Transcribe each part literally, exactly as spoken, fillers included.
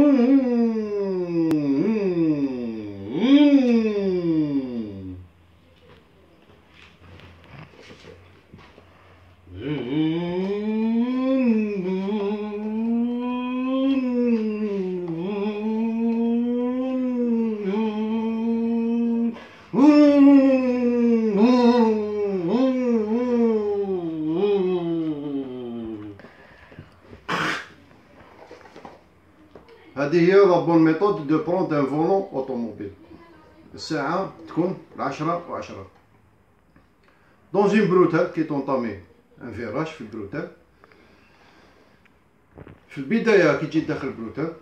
هذه هي لا بون ميثود دو بروند ان فولون اوتوموبيل. الساعة تكون العشرة وعشرة. دون اون بروتال كي تونطامي ان فيراج في البروتال، في البداية كي تجي داخل البروتال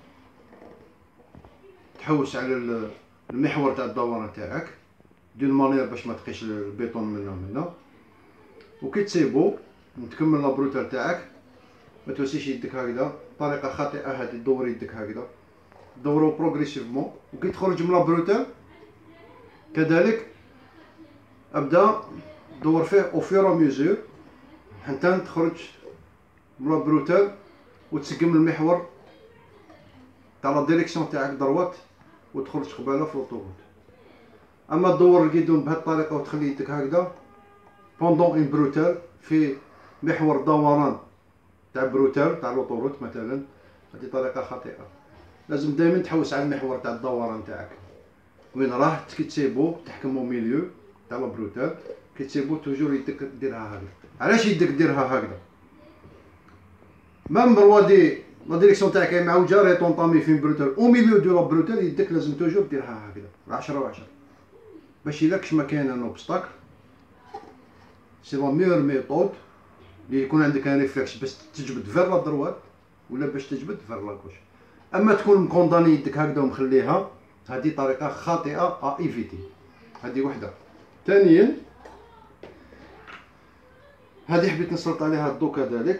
تحوس على المحور تاع الدوران تاعك دون مانيير باش ما تقيش البيطون منا ومنا، وكي تسيبو تكمل لا بروتال تاعك ما توسيش يدك هكذا طريقة خاطئة. هذه دور يدك هكذا، دورو بروغريسيفمون، وكي تخرج من لا بروتال كذلك ابدا دور فيه او فيرو ميزور حتى تخرج من لا بروتال وتسقم المحور تاع لا ديريكسيون تاعك دروات وتخرج قباله في لوطوروت. اما تدور الكيدون بهذه الطريقه وتخلي يدك هكذا بوندون اون بروتال في محور دوران تاع بروتال تاع لوطوروت مثلا، هذه طريقه خاطئه. لازم دائما تحوس على المحور تاع الدوران تاعك وين راه، كي تسيبو تحكمو ميليو تاع لا بروتال، كي تسيبو توجور يدك ديرها هكذا. علاش يدك ديرها هكذا؟ ميم روادي لا ديريكسيون تاعك معوجه راه طونطامي في بروتال او ميليو دو لا بروتال، يدك لازم توجور ديرها هكذا عشرة وعشرة باش الا كش ما كاين ان اوبستاكل. سي لا ميور ميثود اللي يكون عندك ان ريفلكس باش تجبد فير لا دروات ولا باش تجبد فير لا كوش. اما تكون مكونداني يدك هكذا ومخليها، هذه طريقه خاطئه ا ايفيتي. هذه وحده. ثانيا هذه حبيت نسلط عليها الضوء كذلك،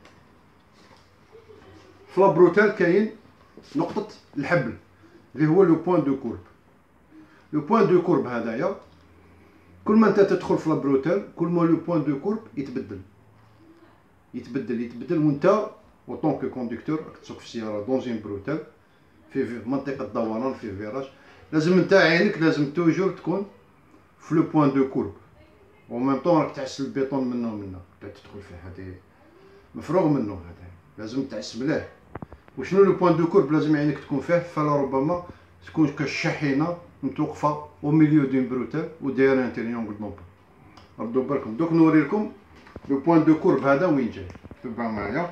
في لا بروتال كاين نقطه الحبل اللي هو لو بوين دو كورب. لو بوين دو كورب هذايا كل ما انت تدخل في لا بروتال كل ما لو بوين دو كورب يتبدل يتبدل يتبدل وانت و طونك كوندكتور راك تسوق في السياره دون اون بروتال في, في منطقه دوران في فيراج، لازم انت عينك لازم توجور تكون في لو بوين دو كورب، و ميم طون راك تعس البيطون منا ومنا تدخل فيه. هذه مفروغ منه، هذا لازم تعس مليح. وشنو لو بوين دو كورب لازم عينك تكون فيه؟ فلا ربما تكون كالشاحنه متوقفه او ميليو دون بروتال ودايره ان تريونغل دون با. ردوا بالكم دوك نوري لكم لو بوين دو كورب هذا وين جاي. تبعوا معايا.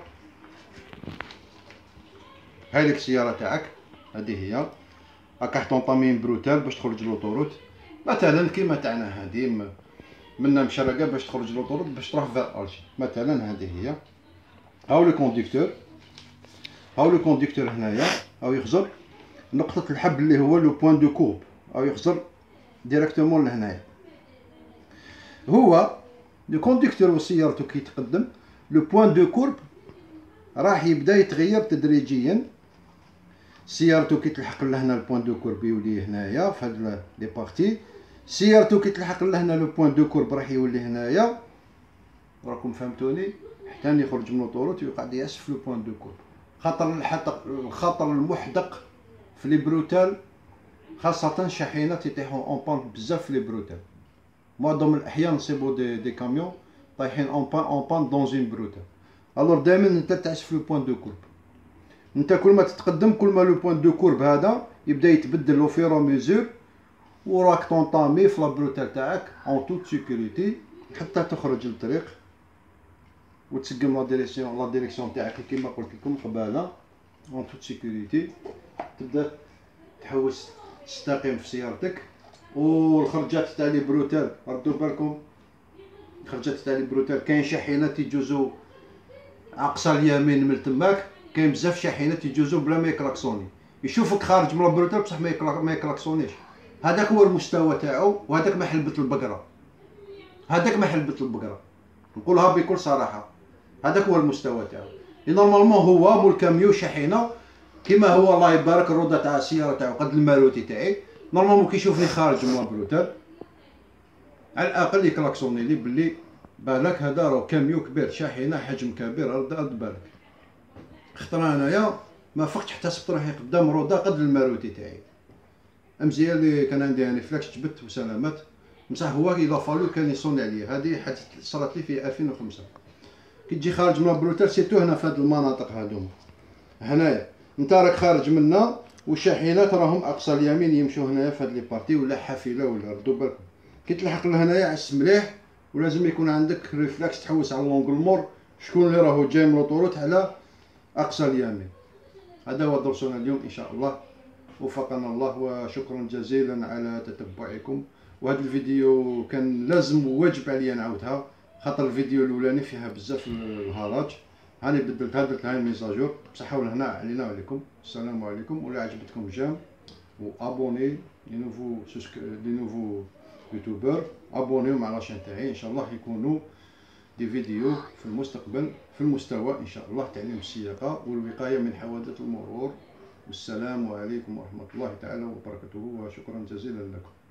هذيك السياره تاعك هذه هي راك طونطامي بروتال باش تخرج لوطوروت مثلا كيما تاعنا هذه منا مشرقه باش تخرج لوطوروت باش تروح فير الجي مثلا. هذه هي. هاو لو كونديكتور، هاو لو كونديكتور هنايا هاو يخزر نقطه الحبل اللي هو لو بوين دو كورب، هاو يخزر ديريكتومون لهنايا. هو لو كونديكتور وسيارته كي يتقدم لو بوين دو كورب راح يبدا يتغير تدريجيا. سيارته كي تلحق لهنا البوين دو كورب يولي هنايا في هاد لي بارتي، سيارته كي تلحق لهنا لو بوين دو كورب راح يولي هنايا. راكم فهمتوني؟ حتى يخرج من لوطوروت ويقعد يعس في لو بوين دو كورب. خاطر الخطر المحدق في لي بروتال خاصة شاحنات يطيحوا اون بان بزاف في لي بروتال. معظم الاحيان نصيبو دي دي كاميون طايحين اون بان اون بان دون اون بروتال. الور دائما انت تعس في لو بوين دو كورب. انت كل ما تتقدم كل ما لو بوين دو كورب هذا يبدا يتبدل لو فيرو ميزور، وراك طونطامي في لا بروتال تاعك اون توت سيكوريتي حتى تخرج للطريق وتسقم لا ديريكسيون لا ديريكسيون تاعك كيما قلت لكم قباله اون توت سيكوريتي. تبدا تحوس تستقيم في سيارتك. والخرجات تاع لي بروتال ردوا بالكم، الخرجات تاع لي بروتال كاين شاحنات يجوزو اقصى اليمين من تماك، كاين بزاف شاحنات يجوزو بلا ما يكلاكسوني، يشوفك خارج من البروتال بصح ما يكلاكسونيش. هذاك هو المستوى تاعو، وهذاك ما حلبت البقره، هذاك ما حلبت البقره نقولها بكل صراحه. هذاك هو المستوى تاعو. نورمالمون هو مول كاميو شاحنه كيما هو الله يبارك الروضه تاع السياره تاعو قد الماروتي تاعي، نورمالمون كيشوفني خارج من البروتال على الاقل يكلاكسوني لي بلي بالك هذا راه كاميو كبير، شاحنه حجم كبير. رد بالك. خطره انايا ما فقتش احتسبت روحي قدام روضه قد الماروتي تاعي. مزيان اللي كان عندي يعني فلاكس جبت وسلامات. بصح هو الا فالو كان يصوني عليا. هذه حادثه صارت لي في ألفين وخمسة. كي تجي خارج من بروتال سيرتو هنا في هاد المناطق هادوما هنايا انت راك خارج منا والشاحنات راهم اقصى اليمين يمشوا هنايا في هاد لي بارتي ولا حافله ولا ردوا بالكم. كي تلحق لهنايا عس مليح ولازم يكون عندك ريفلاكس تحوس على لونغلمور شكون اللي راهو جاي من لوطوروت على اقصى اليمين. هذا هو درسنا اليوم ان شاء الله. وفقنا الله وشكرا جزيلا على تتبعكم. وهذا الفيديو كان لازم وواجب عليا نعاودها خاطر الفيديو الاولاني فيها بزاف الهراج. هاني بدلتها درتها الميزاجور بصحه ولهنا علينا وعليكم. السلام عليكم. ولا عجبتكم جام وابوني لي نوفو سوسك لي نوفو يوتيوبر ابونيو مع لاشين تاعي ان شاء الله يكونوا دي فيديو في المستقبل في المستوى ان شاء الله تعليم السياقه والوقايه من حوادث المرور. والسلام عليكم ورحمه الله تعالى وبركاته وشكرا جزيلا لكم.